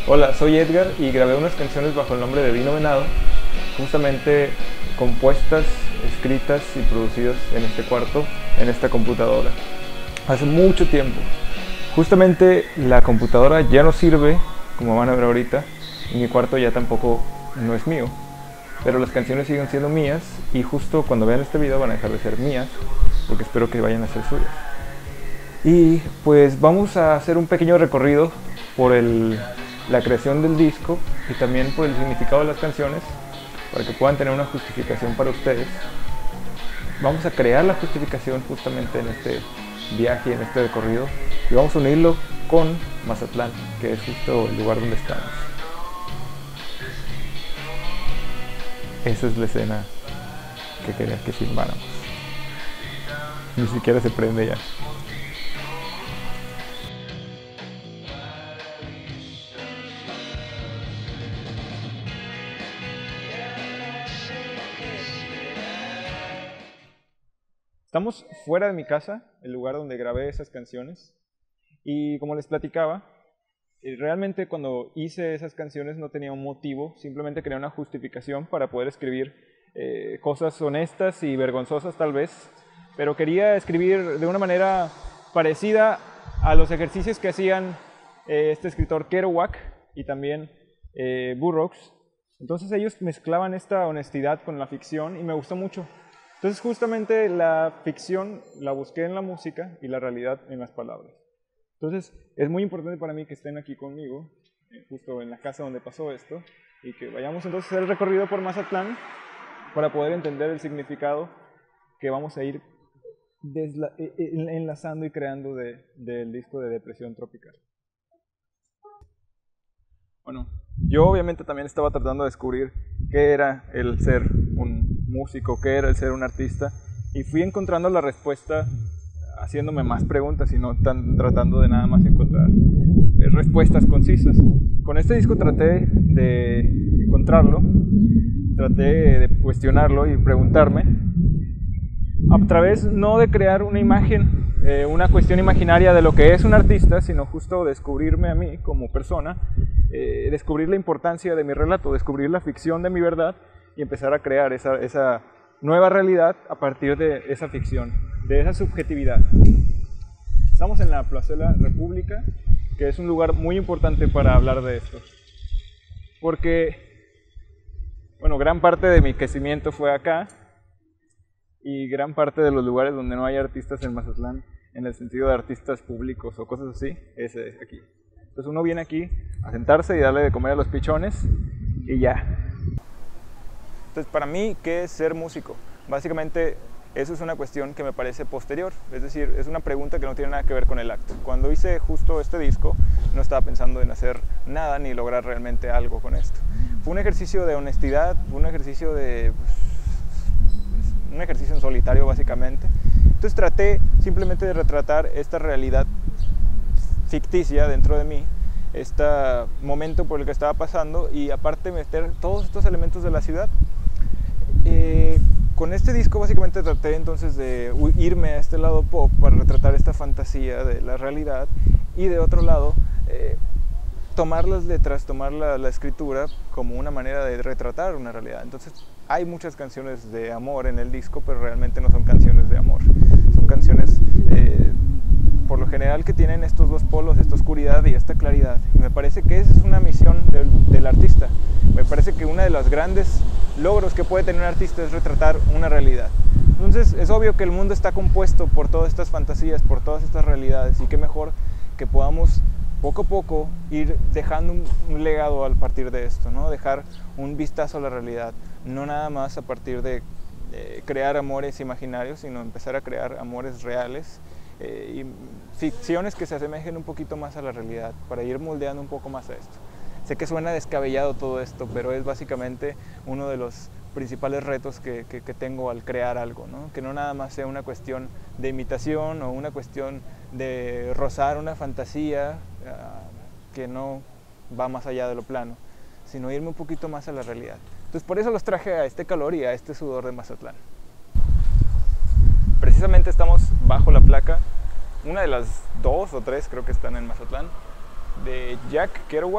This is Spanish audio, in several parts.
Hola, soy Edgar y grabé unas canciones bajo el nombre de Vino Venado, justamente compuestas, escritas y producidas en este cuarto, en esta computadora. Hace mucho tiempo. Justamente la computadora ya no sirve, como van a ver ahorita, y mi cuarto ya tampoco no es mío. Pero las canciones siguen siendo mías y justo cuando vean este video van a dejar de ser mías, porque espero que vayan a ser suyas. Y pues vamos a hacer un pequeño recorrido por la creación del disco y también por el significado de las canciones, para que puedan tener una justificación para ustedes. Vamos a crear la justificación justamente en este viaje, en este recorrido, y vamos a unirlo con Mazatlán, que es justo el lugar donde estamos. Esa es la escena que quería que filmáramos. Ni siquiera se prende ya. Estamos fuera de mi casa, el lugar donde grabé esas canciones, y como les platicaba, realmente cuando hice esas canciones no tenía un motivo, simplemente quería una justificación para poder escribir cosas honestas y vergonzosas tal vez, pero quería escribir de una manera parecida a los ejercicios que hacían este escritor Kerouac y también Burroughs. Entonces ellos mezclaban esta honestidad con la ficción y me gustó mucho. Entonces justamente la ficción la busqué en la música y la realidad en las palabras. Entonces es muy importante para mí que estén aquí conmigo, justo en la casa donde pasó esto, y que vayamos entonces a hacer el recorrido por Mazatlán para poder entender el significado que vamos a ir enlazando y creando del disco de Depresión Tropical. Bueno, yo obviamente también estaba tratando de descubrir qué era el ser un músico, qué era el ser un artista, y fui encontrando la respuesta haciéndome más preguntas y no tratando de nada más encontrar respuestas concisas. Con este disco traté de encontrarlo, traté de cuestionarlo y preguntarme a través no de crear una imagen, una cuestión imaginaria de lo que es un artista, sino justo descubrirme a mí como persona, descubrir la importancia de mi relato, descubrir la ficción de mi verdad y empezar a crear esa nueva realidad a partir de esa ficción, de esa subjetividad. Estamos en la Plazuela República, que es un lugar muy importante para hablar de esto, porque, bueno, gran parte de mi crecimiento fue acá y gran parte de los lugares donde no hay artistas en Mazatlán, en el sentido de artistas públicos o cosas así, es aquí. Entonces uno viene aquí a sentarse y darle de comer a los pichones y ya. Entonces, para mí, ¿qué es ser músico? Básicamente, eso es una cuestión que me parece posterior, es decir, es una pregunta que no tiene nada que ver con el acto. Cuando hice justo este disco, no estaba pensando en hacer nada ni lograr realmente algo con esto. Fue un ejercicio de honestidad, fue un ejercicio en solitario básicamente. Entonces traté simplemente de retratar esta realidad ficticia dentro de mí, este momento por el que estaba pasando y aparte meter todos estos elementos de la ciudad. Con este disco básicamente traté entonces de irme a este lado pop para retratar esta fantasía de la realidad y de otro lado tomar las letras, tomar la escritura como una manera de retratar una realidad. Entonces hay muchas canciones de amor en el disco, pero realmente no son canciones de amor, son canciones por lo general que tienen estos dos polos, esta oscuridad y esta claridad, y me parece que esa es una misión del artista. Me parece que uno de los grandes logros que puede tener un artista es retratar una realidad. Entonces es obvio que el mundo está compuesto por todas estas fantasías, por todas estas realidades, y qué mejor que podamos poco a poco ir dejando un legado a partir de esto, ¿no? Dejar un vistazo a la realidad, no nada más a partir de crear amores imaginarios, sino empezar a crear amores reales y ficciones que se asemejen un poquito más a la realidad para ir moldeando un poco más a esto. Sé que suena descabellado todo esto, pero es básicamente uno de los principales retos que tengo al crear algo, ¿no? Que no nada más sea una cuestión de imitación o una cuestión de rozar una fantasía que no va más allá de lo plano, sino irme un poquito más a la realidad. Entonces por eso los traje a este calor y a este sudor de Mazatlán. Precisamente estamos bajo la placa, una de las 2 o 3 creo que están en Mazatlán, de Jack Kerouac,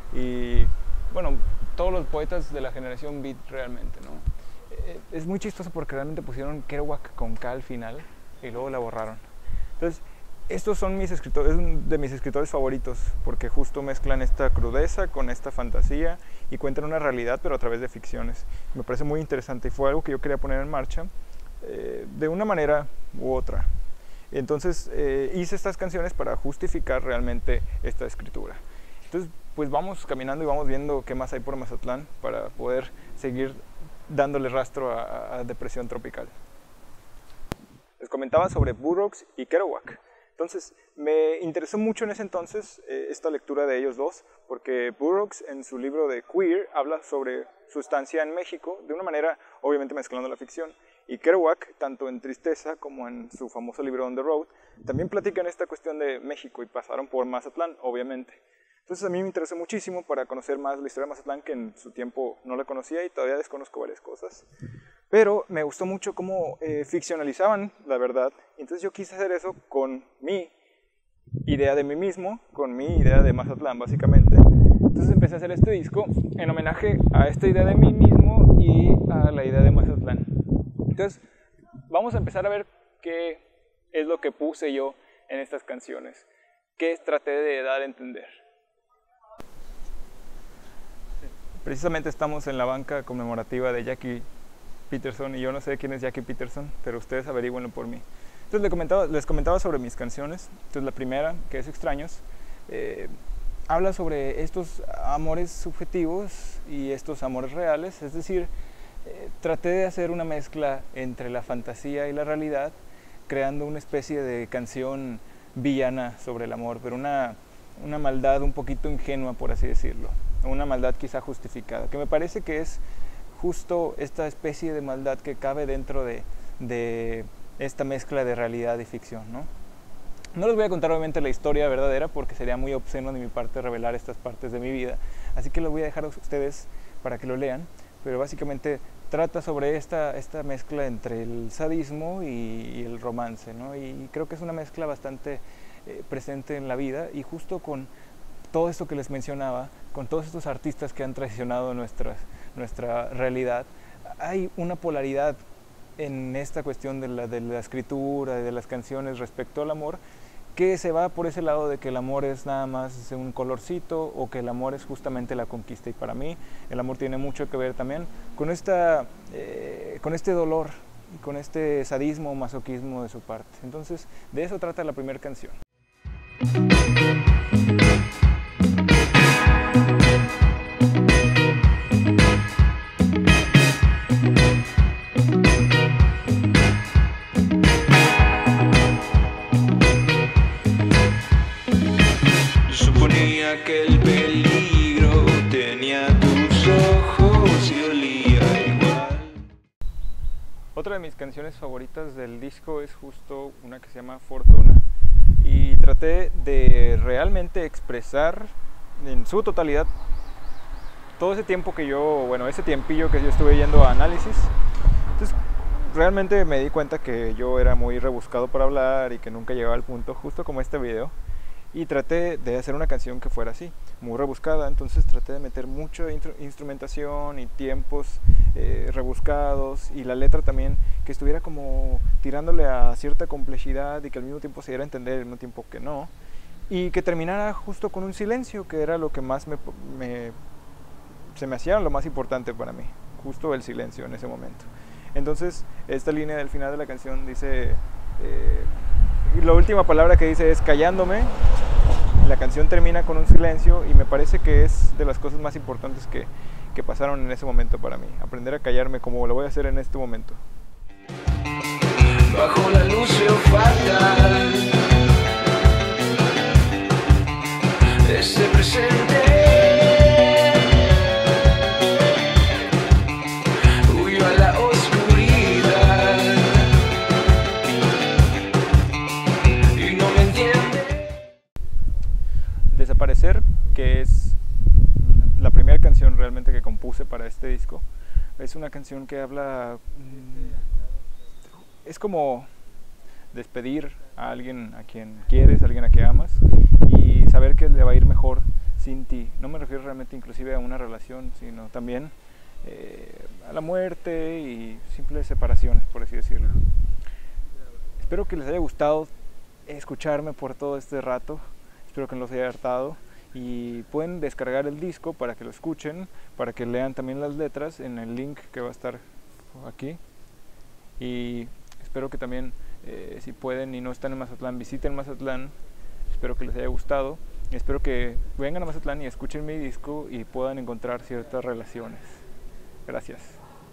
y bueno, todos los poetas de la generación beat realmente, ¿no? Es muy chistoso porque realmente pusieron Kerouac con K al final y luego la borraron. Entonces, estos son mis escritores, es de mis escritores favoritos porque justo mezclan esta crudeza con esta fantasía y cuentan una realidad pero a través de ficciones. Me parece muy interesante y fue algo que yo quería poner en marcha de una manera u otra. Entonces hice estas canciones para justificar realmente esta escritura. Entonces pues vamos caminando y vamos viendo qué más hay por Mazatlán para poder seguir dándole rastro a depresión tropical. Les comentaba sobre Burroughs y Kerouac. Entonces, me interesó mucho en ese entonces esta lectura de ellos dos, porque Burroughs en su libro de Queer habla sobre su estancia en México, de una manera obviamente mezclando la ficción, y Kerouac, tanto en Tristeza como en su famoso libro On the Road, también platican esta cuestión de México y pasaron por Mazatlán, obviamente. Entonces a mí me interesó muchísimo para conocer más la historia de Mazatlán, que en su tiempo no la conocía y todavía desconozco varias cosas. Pero me gustó mucho cómo ficcionalizaban la verdad. Entonces yo quise hacer eso con mi idea de mí mismo, con mi idea de Mazatlán, básicamente. Entonces empecé a hacer este disco en homenaje a esta idea de mí mismo y a la idea de Mazatlán. Entonces vamos a empezar a ver qué es lo que puse yo en estas canciones, qué traté de dar a entender. Precisamente estamos en la banca conmemorativa de Jackie Peterson y yo no sé quién es Jackie Peterson, pero ustedes averigüenlo por mí. Entonces les comentaba sobre mis canciones. Entonces la primera, que es Extraños, habla sobre estos amores subjetivos y estos amores reales, es decir, traté de hacer una mezcla entre la fantasía y la realidad, creando una especie de canción villana sobre el amor, pero una maldad un poquito ingenua, por así decirlo, una maldad quizá justificada, que me parece que es justo esta especie de maldad que cabe dentro de esta mezcla de realidad y ficción, ¿no? No les voy a contar obviamente la historia verdadera porque sería muy obsceno de mi parte revelar estas partes de mi vida, así que lo voy a dejar a ustedes para que lo lean, pero básicamente trata sobre esta mezcla entre el sadismo y el romance, ¿no? Y creo que es una mezcla bastante presente en la vida, y justo con todo esto que les mencionaba, con todos estos artistas que han traicionado nuestra realidad, hay una polaridad en esta cuestión de la escritura, de las canciones respecto al amor, que se va por ese lado de que el amor es nada más un colorcito o que el amor es justamente la conquista. Y para mí el amor tiene mucho que ver también con este dolor y con este sadismo o masoquismo de su parte. Entonces de eso trata la primera canción. Que el peligro tenía tus ojos y olía igual. Otra de mis canciones favoritas del disco es justo una que se llama Fortuna, y traté de realmente expresar en su totalidad todo ese tiempo que ese tiempillo que yo estuve yendo a Análisis. Entonces realmente me di cuenta que yo era muy rebuscado para hablar y que nunca llegaba al punto, justo como este video. Y traté de hacer una canción que fuera así, muy rebuscada. Entonces traté de meter mucha instrumentación y tiempos rebuscados, y la letra también que estuviera como tirándole a cierta complejidad y que al mismo tiempo se diera a entender y al mismo tiempo que no, y que terminara justo con un silencio, que era lo que más se me hacía lo más importante para mí, justo el silencio en ese momento. Entonces esta línea del final de la canción dice... y la última palabra que dice es callándome. La canción termina con un silencio y me parece que es de las cosas más importantes que pasaron en ese momento para mí. Aprender a callarme como lo voy a hacer en este momento. Bajo la luz veo fatal ese presente. Huyo a la oscuridad y no me entiende. Desaparecer, que es la primera canción realmente que compuse para este disco, es una canción que habla, es como despedir a alguien a quien quieres, a alguien a quien amas, y saber que le va a ir mejor sin ti. No me refiero realmente inclusive a una relación, sino también a la muerte y simples separaciones, por así decirlo. Espero que les haya gustado escucharme por todo este rato, espero que no los haya hartado, y pueden descargar el disco para que lo escuchen, para que lean también las letras en el link que va a estar aquí. Y espero que también, si pueden y no están en Mazatlán, visiten Mazatlán. Espero que les haya gustado. Espero que vengan a Mazatlán y escuchen mi disco y puedan encontrar ciertas relaciones. Gracias.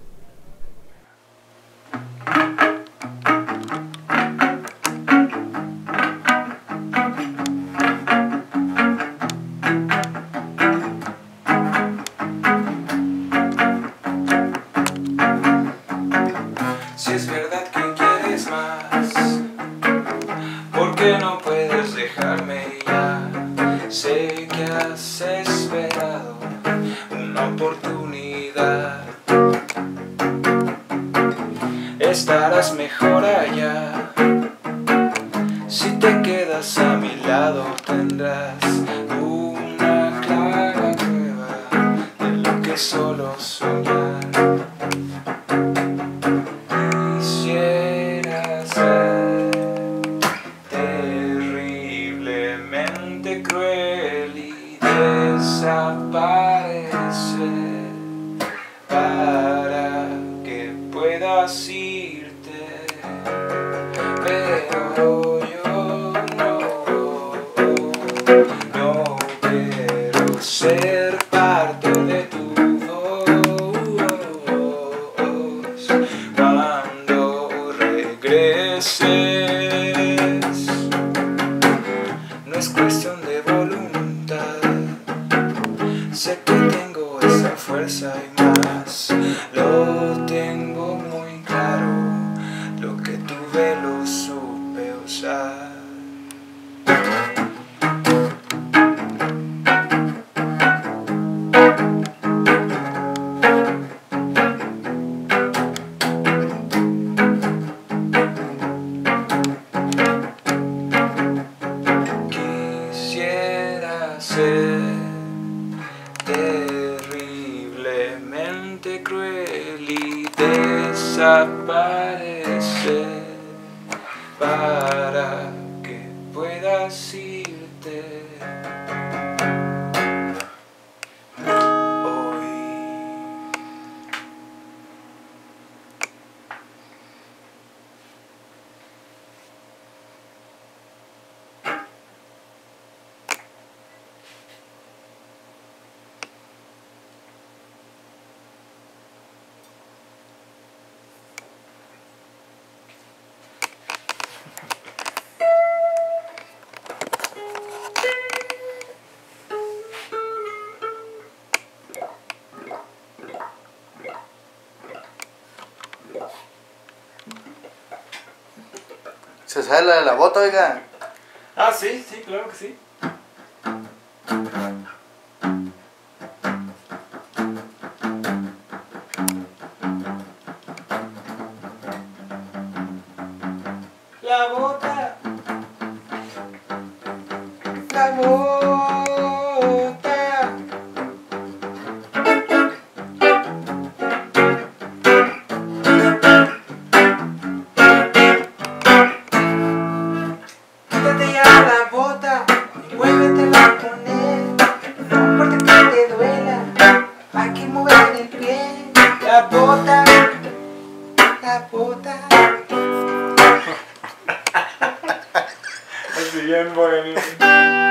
Si es verdad que quieres más, ¿por qué no puedes dejarme ya? Sé que has esperado una oportunidad. Estarás mejor allá. Si te quedas a mi lado tendrás una clara prueba de lo que es solo soñar. Quisiera ser terriblemente cruel y desaparecer para que puedas irte, pero yo no quiero ser parte de tu voz cuando regreses. No es cuestión de voluntad, sé que tengo esa fuerza y más, lo tengo muy claro, lo que tuve lo supe usar. Quisiera ser terriblemente cruel y desaparecer para que puedas irte hoy. ¿Se sabe la de la bota, oiga? Ah, sí, sí, claro que sí. La bota, la bota. Quítate ya la bota y vuélvetela a poner. No importa que te duela, hay que mover el pie. La bota, la bota. Así bien bonito.